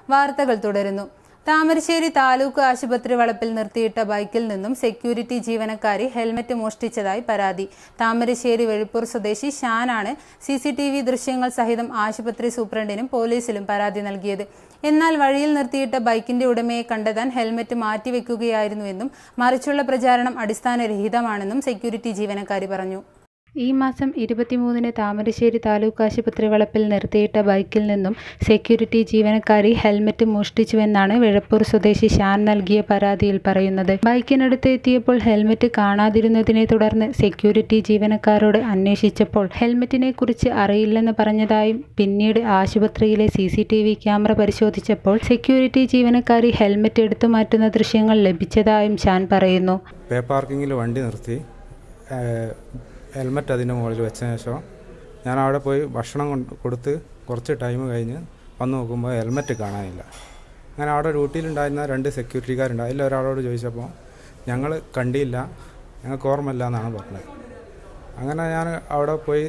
വാർത്തകൾ തുടരുന്നു. താമരശ്ശേരി താലൂക്ക് ആശുപത്രി വളപ്പിൽ നിർത്തിയിട്ട ബൈക്കിൽ നിന്നും സെക്യൂരിറ്റി ജീവനക്കാരി ഹെൽമറ്റ് മോഷ്ടിച്ചതായി പരാതി. താമരശ്ശേരി വെളിപ്പൂർ സ്വദേശി ഷാനാണ് CCTV ദൃശ്യങ്ങൾ സഹിതം ആശുപത്രി സൂപ്രണ്ടിനും പോലീസിലും പരാതി നൽകിയത്. എന്നാൽ വഴിയിൽ നിർത്തിയിട്ട ബൈക്കിന്റെ ഉടമയെ കണ്ടെത്താൻ ഹെൽമറ്റ് മാറ്റിവെക്കുകയായിരുന്നുവെന്നും മറിച്ചുള്ള പ്രചാരണം അടിസ്ഥാനരഹിതമാണെന്നും സെക്യൂരിറ്റി ജീവനക്കാരി പറഞ്ഞു. ഈ മാസം 23-ന് താമരശ്ശേരി താലൂക്ക് ആശുപത്രി വളപ്പിൽ നിർത്തിയിട്ട ബൈക്കിൽ നിന്നും സെക്യൂരിറ്റി ജീവനക്കാരി ഹെൽമറ്റ് മോഷ്ടിച്ചുവെന്നാണ് വെളപ്പൂർ സ്വദേശി ഷാൻ നൽകിയ പരാതിയിൽ പറയുന്നത്. ബൈക്കിനടുത്ത് എത്തിയപ്പോൾ ഹെൽമറ്റ് കാണാതിരുന്നതിനെ തുടർന്ന് സെക്യൂരിറ്റി ജീവനക്കാരോട് അന്വേഷിച്ചപ്പോൾ ഹെൽമറ്റിനെ കുറിച്ച് അറിയില്ലെന്ന് പറഞ്ഞതായും പിന്നീട് ആശുപത്രിയിലെ CCTV ക്യാമറ പരിശോധിച്ചപ്പോൾ സെക്യൂരിറ്റി ജീവനക്കാരി ഹെൽമറ്റ് എടുത്തു മാറ്റുന്ന ദൃശ്യങ്ങൾ ലഭിച്ചതായും ഷാൻ പറയുന്നു. പാർക്കിങ്ങിൽ വണ്ടി നിർത്തി ഹെൽമറ്റ് അതിൻ്റെ മുകളിൽ വെച്ചതിന് ശേഷം ഞാൻ അവിടെ പോയി ഭക്ഷണം കൊടുത്ത് കുറച്ച് ടൈം കഴിഞ്ഞ് വന്ന് നോക്കുമ്പോൾ ഹെൽമറ്റ് കാണാനില്ല. അങ്ങനെ അവിടെ ഡ്യൂട്ടിയിലുണ്ടായിരുന്ന 2 സെക്യൂരിറ്റിക്കാരുണ്ട്. അതിൽ ഒരാളോട് ചോദിച്ചപ്പോൾ ഞങ്ങൾ കണ്ടില്ല, ഞങ്ങൾക്ക് ഓർമ്മയില്ല എന്നാണ് പറഞ്ഞത്. അങ്ങനെ ഞാൻ അവിടെ പോയി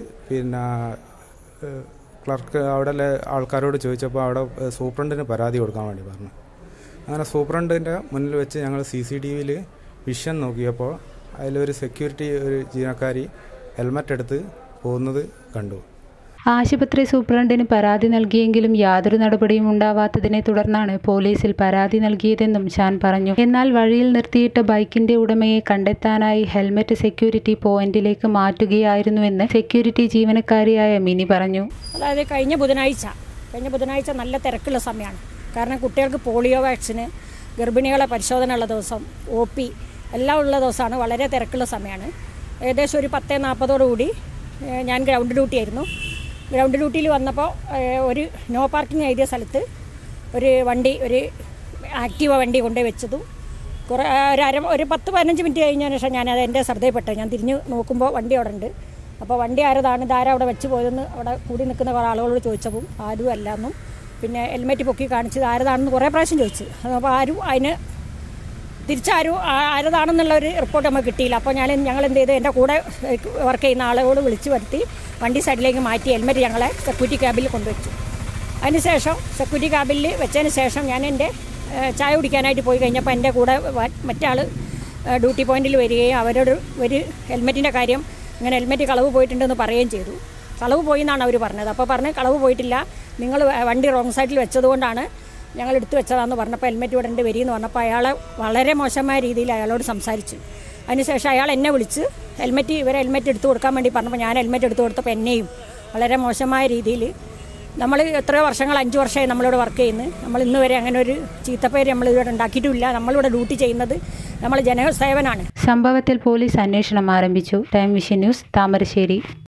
ക്ലർക്ക് അവിടെ ആൾക്കാരോട് ചോദിച്ചപ്പോൾ അവിടെ സൂപ്രണ്ടിന് പരാതി കൊടുക്കാൻ വേണ്ടി പറഞ്ഞു. അങ്ങനെ സൂപ്രണ്ടിൻ്റെ മുന്നിൽ വെച്ച് ഞങ്ങൾ CCTVയിൽ വിഷൻ നോക്കിയപ്പോൾ അതിലൊരു ഒരു ജീവനക്കാരി ഹെൽമറ്റ് എടുത്ത് പോകുന്നത് കണ്ടു. ആശുപത്രി സൂപ്രണ്ടിന് പരാതി നൽകിയെങ്കിലും യാതൊരു നടപടിയും ഉണ്ടാവാത്തതിനെ തുടർന്നാണ് പോലീസിൽ പരാതി നൽകിയതെന്നും ഷാൻ പറഞ്ഞു. എന്നാൽ വഴിയിൽ നിർത്തിയിട്ട ബൈക്കിന്റെ ഉടമയെ കണ്ടെത്താനായി ഹെൽമറ്റ് സെക്യൂരിറ്റി പോയിന്റിലേക്ക് മാറ്റുകയായിരുന്നുവെന്ന് സെക്യൂരിറ്റി ജീവനക്കാരിയായ മിനി പറഞ്ഞു. അതായത് കഴിഞ്ഞ ബുധനാഴ്ച നല്ല തിരക്കുള്ള സമയമാണ്. കാരണം കുട്ടികൾക്ക് പോളിയോ വാക്സിന്, ഗർഭിണികളെ പരിശോധന ഉള്ള ദിവസം, OP എല്ലാം ഉള്ള ദിവസമാണ്. വളരെ തിരക്കുള്ള സമയമാണ്. ഏകദേശം ഒരു 10:40 ഞാൻ ഗ്രൗണ്ട് ഡ്യൂട്ടി ആയിരുന്നു. ഗ്രൗണ്ട് ഡ്യൂട്ടിയിൽ വന്നപ്പോൾ ഒരു നോ പാർക്കിംഗ് എഴുതിയ സ്ഥലത്ത് ഒരു ആക്റ്റീവ വണ്ടി കൊണ്ടുപോയി വെച്ചതും ഒരു 10-15 മിനിറ്റ് കഴിഞ്ഞതിന് ശേഷം ഞാനത് എൻ്റെ ശ്രദ്ധയിൽപ്പെട്ടു. ഞാൻ തിരിഞ്ഞ് നോക്കുമ്പോൾ വണ്ടി അവിടെ ഉണ്ട്. അപ്പോൾ വണ്ടി ഇതാരാ അവിടെ വെച്ച് പോയതെന്ന് അവിടെ കൂടി നിൽക്കുന്ന കുറേ ആളുകളോട് ചോദിച്ചപ്പോൾ ആരും അല്ല എന്നും, പിന്നെ ഹെൽമെറ്റ് പൊക്കി കാണിച്ചത് ആരതാണെന്ന് കുറേ പ്രാവശ്യം ചോദിച്ചു. അപ്പോൾ ആരും അതിന് ആരതാണെന്നുള്ളൊരു റിപ്പോർട്ട് നമുക്ക് കിട്ടിയില്ല. അപ്പോൾ ഞങ്ങൾ എന്ത് ചെയ്തു, എൻ്റെ കൂടെ വർക്ക് ചെയ്യുന്ന ആളുകളോട് വിളിച്ചു വരുത്തി വണ്ടി സൈഡിലേക്ക് മാറ്റി ഹെൽമെറ്റ് ഞങ്ങളെ സെക്യൂരിറ്റി ക്യാബിൽ കൊണ്ടുവച്ചു. അതിനുശേഷം സെക്യൂരിറ്റി ക്യാബിൽ വെച്ചതിന് ശേഷം ഞാൻ എൻ്റെ ചായ കുടിക്കാനായിട്ട് പോയി കഴിഞ്ഞപ്പോൾ എൻ്റെ കൂടെ മറ്റാൾ ഡ്യൂട്ടി പോയിന്റിൽ വരികയും അവരോട് ഒരു ഹെൽമെറ്റിൻ്റെ കാര്യം ഇങ്ങനെ ഹെൽമെറ്റ് കളവ് പോയിട്ടുണ്ടെന്ന് പറയുകയും ചെയ്തു. കളവ് പോയി എന്നാണ് അവർ പറഞ്ഞത്. അപ്പോൾ പറഞ്ഞ് കളവ് പോയിട്ടില്ല, നിങ്ങൾ വണ്ടി റോങ് സൈഡിൽ വെച്ചതുകൊണ്ടാണ് ഞങ്ങൾ എടുത്തു വെച്ചതാണെന്ന് പറഞ്ഞപ്പോൾ ഹെൽമെറ്റ് ഇവിടെ വരികയെന്ന് പറഞ്ഞപ്പോൾ അയാളെ വളരെ മോശമായ രീതിയിൽ അയാളോട് സംസാരിച്ചു. അതിനുശേഷം അയാൾ എന്നെ വിളിച്ച് ഹെൽമെറ്റ് എടുത്തു കൊടുക്കാൻ വേണ്ടി പറഞ്ഞപ്പോൾ ഞാൻ ഹെൽമെറ്റ് എടുത്തു കൊടുത്തപ്പോൾ എന്നെയും വളരെ മോശമായ രീതിയിൽ, നമ്മൾ എത്രയോ വർഷങ്ങൾ 5 വർഷമായി നമ്മളിവിടെ വർക്ക് ചെയ്യുന്നത്, നമ്മൾ ഇന്ന് വരെ അങ്ങനെ ഒരു ചീത്തപ്പേര് നമ്മളിവിടെ ഉണ്ടാക്കിയിട്ടുമില്ല. നമ്മളിവിടെ ഡ്യൂട്ടി ചെയ്യുന്നത് നമ്മൾ ജനസേവനാണ്. സംഭവത്തിൽ പോലീസ് അന്വേഷണം ആരംഭിച്ചു. Time vision news, Thamarassery.